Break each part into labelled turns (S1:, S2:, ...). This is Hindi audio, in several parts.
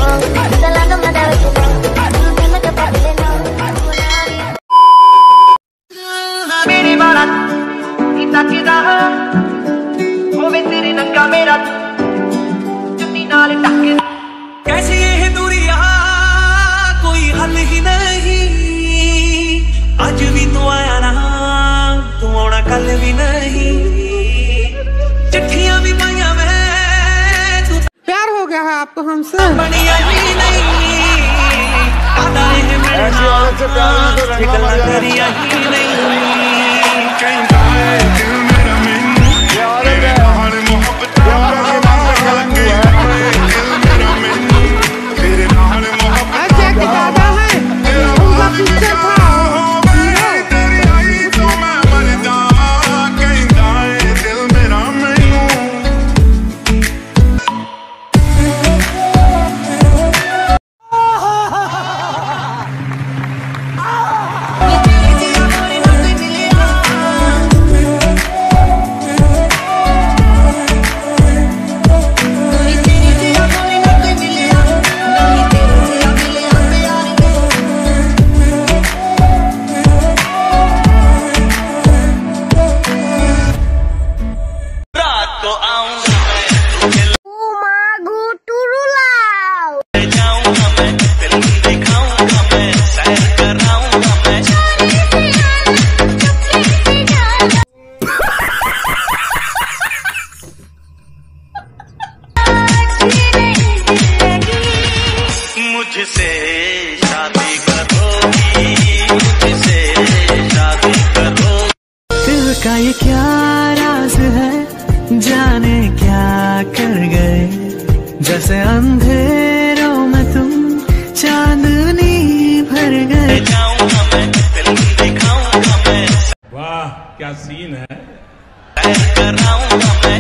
S1: मेरी बारात सीता की राह होवे तेरे नंगा मेरा जुत्ती नाल टक्के। कैसी ये दूरियां कोई हल ही नहीं, आज भी तो आया ना तू आना कल भी नहीं, चिट्ठियां भी पाइया मैं तू
S2: प्यार हो गया है आपको हमसे
S1: बढ़िया ही नहीं, आधा है मिलना निकलना करिया ही नहीं। मुझसे शादी करोगी, मुझसे शादी करो। दिल का ये क्या राज है, जाने क्या कर गए, जैसे अंधेरों में तुम चांदनी भर गए। जाऊंगा मैं फिल्म दिखाऊंगा मैं,
S3: वाह क्या सीन है,
S1: कराऊंगा मैं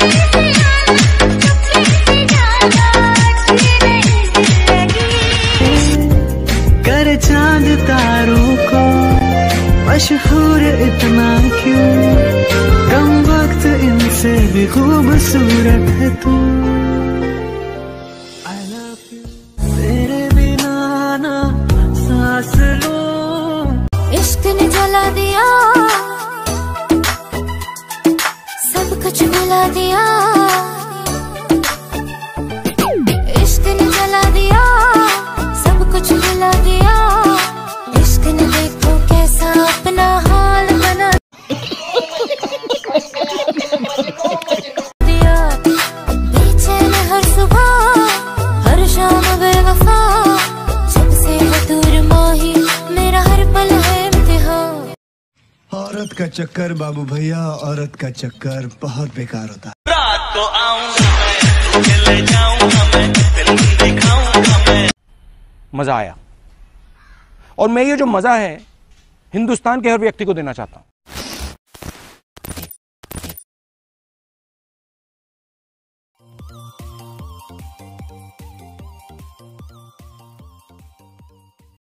S1: कर चांद तारों को मशहूर इतना क्यों, कम वक्त इनसे भी खूबसूरत है तू। I love you, तेरे बिना ना सांस लूं।
S4: इश्क ने जला दिया, सब कुछ मिला दिया, इश्क ने जला दिया, सब कुछ मिला दिया, इश्क ने देखो कैसा अपना हाल बना दिया। बेचैन हर सुबह हर शाम बेवफा, जब से वो दूर माही मेरा हर पल है इम्तिहान।
S5: औरत का चक्कर बाबू भैया, औरत का चक्कर बहुत बेकार होता है।
S1: रात को आऊंगा मैं, तुझे ले जाऊंगा मैं, फिल्म दिखाऊंगा मैं।
S3: मजा आया, और मैं ये जो मजा है हिंदुस्तान के हर व्यक्ति को देना चाहता हूं।